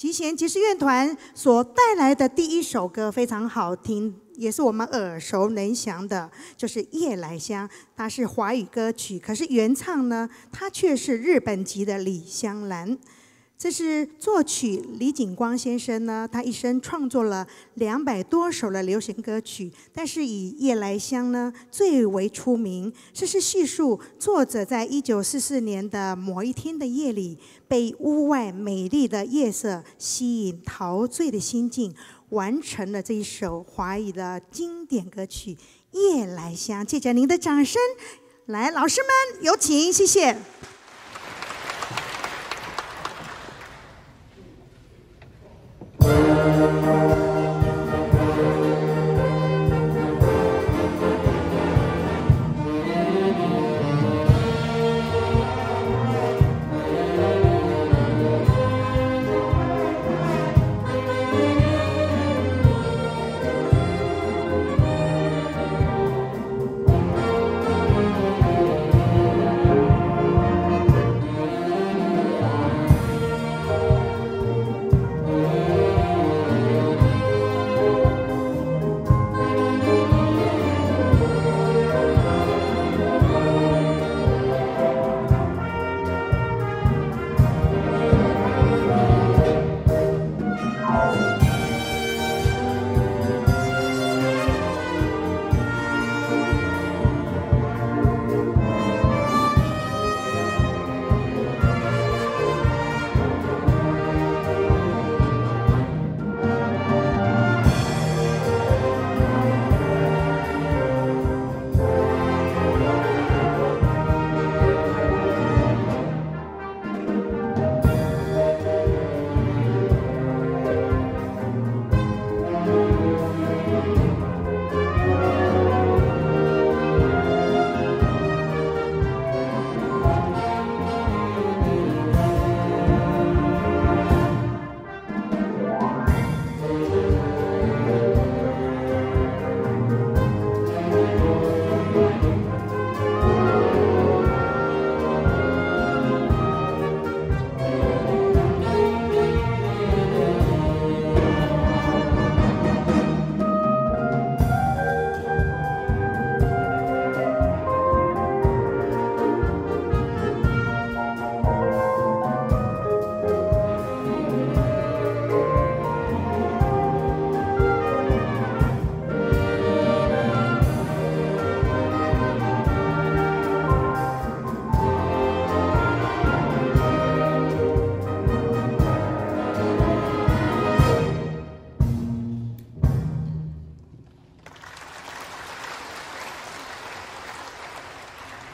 集贤爵士乐团所带来的第一首歌非常好听，也是我们耳熟能详的，就是《夜来香》。它是华语歌曲，可是原唱呢，它却是日本籍的李香兰。这是作曲李景光先生呢，他一生创作了200多首的流行歌曲，但是以《夜来香》呢最为出名。这是叙述作者在1944年的某一天的夜里，被屋外美丽的夜色吸引陶醉的心境，完成了这一首华语的经典歌曲《夜来香》。借着您的掌声，来，老师们有请，谢谢。